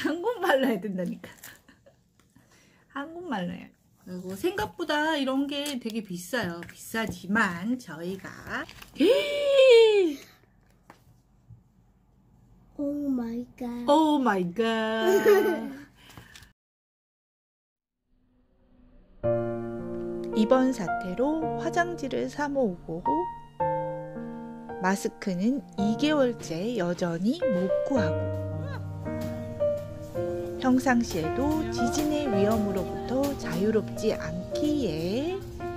한국말로 해야 된다니까. 한국말로 해요. 그리고 생각보다 이런 게 되게 비싸요. 비싸지만 저희가 오 마이 갓. 오 마이 갓. 이번 사태로 화장지를 사 모으고 마스크는 2개월째 여전히 못 구하고 평상시에도 지진의 위험으로부터 자유롭지 않기에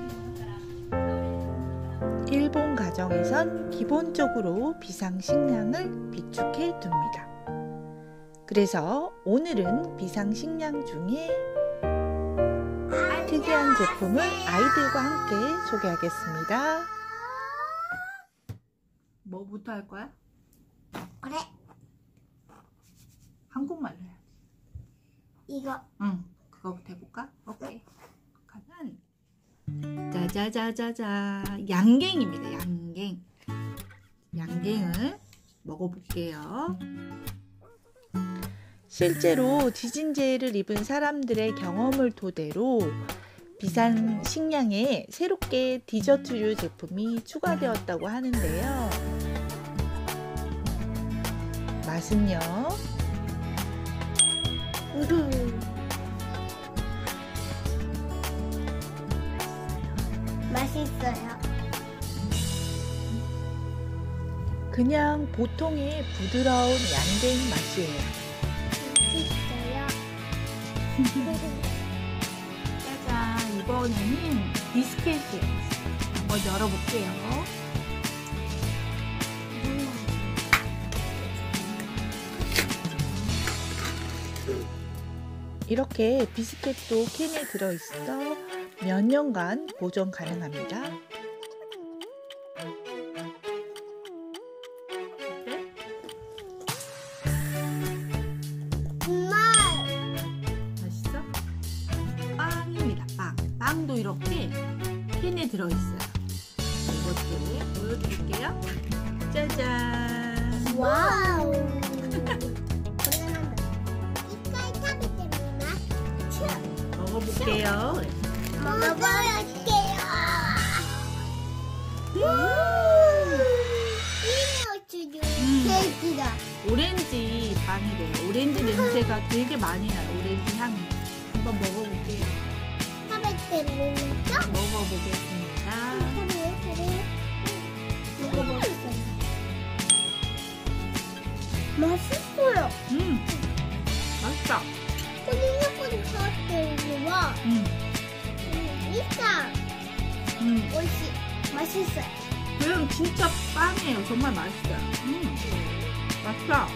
일본 가정에선 기본적으로 비상식량을 비축해 둡니다. 그래서 오늘은 비상식량 중에 특이한 제품을 아이들과 함께 소개하겠습니다. 뭐부터 할 거야? 그래. 한국말로 해. 이거. 응, 그거부터 해볼까? 오케이. 가면 짜자자자자 양갱입니다. 양갱. 양갱을 먹어볼게요. 실제로 지진재해를 입은 사람들의 경험을 토대로 비상식량에 새롭게 디저트류 제품이 추가되었다고 하는데요. 맛은요? 맛있어요. 그냥 보통의 부드러운 양갱 맛이에요. 맛있어요. 짜잔, 이번에는 비스켓이에요. 한번 열어볼게요. 이렇게 비스켓도 캔에 들어있어 몇 년간 보존 가능합니다. 맛있어? 빵입니다. 빵도 이렇게 캔에 들어있어요. 이것도 보여드릴게요. 짜잔. 와우. 먹어볼게요. 먹어볼게요. 케이크다. 오렌지 빵이래요. 오렌지 냄새가 되게 많이 나요. 오렌지 향이. 한번 먹어볼게요. 먹어보겠습니다. 맛있어요. 맛있다. 코딩코딩 사왔대요. 일단 맛있어요. 그냥 진짜 빵이에요. 정말 맛있어요. 맛있다.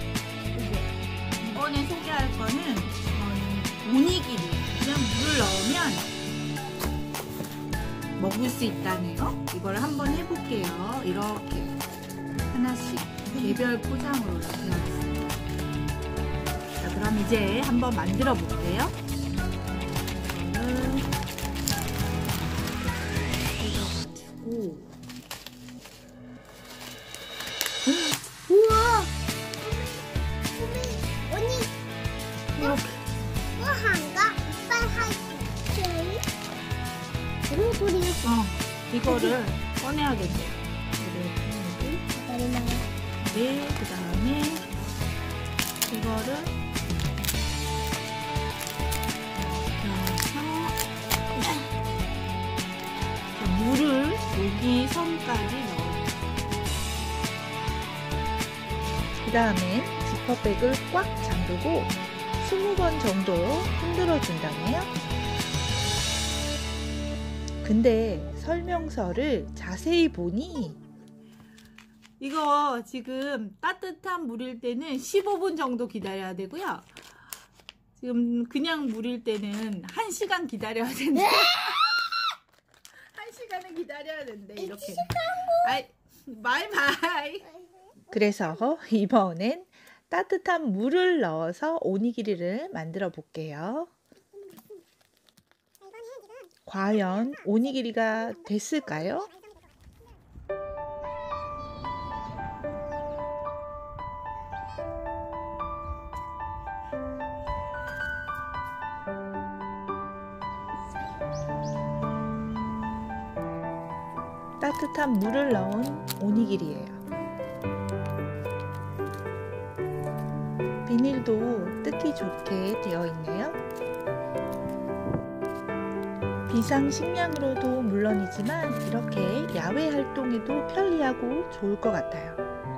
이번에 소개할 거는 오니기리. 그냥 물을 넣으면 먹을 수 있다네요. 이걸 한번 해볼게요. 이렇게 하나씩 개별 포장으로 되어있습니다. 자, 그럼 이제 한번 만들어 볼게요. 이거는 뜯어가지고 우와! 언니, 이렇게 한가 이빨 할게. 소리. 이거를 꺼내야겠네요. 네, 그 다음에 이거를 넣어서 물을 여기 선까지 넣어요. 그 다음에 지퍼백을 꽉 잠그고 20번 정도 흔들어 준다네요. 근데 설명서를 자세히 보니 이거 지금 따뜻한 물일 때는 15분 정도 기다려야 되고요. 지금 그냥 물일 때는 1시간 기다려야 된대. 1시간을 기다려야 된대. 이렇게. 아이, 바이바이. 그래서 이번엔 따뜻한 물을 넣어서 오니기리를 만들어 볼게요. 과연 오니기리가 됐을까요? 따뜻한 물을 넣은 오니기리예요. 비닐도 뜯기 좋게 되어 있네요. 비상식량으로도 물론이지만 이렇게 야외 활동에도 편리하고 좋을 것 같아요.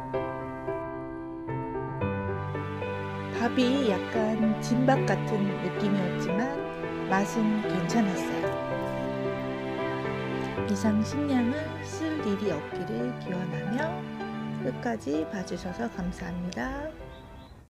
밥이 약간 진밥 같은 느낌이었지만 맛은 괜찮았어요. 비상식량을 쓸 일이 없기를 기원하며 끝까지 봐주셔서 감사합니다.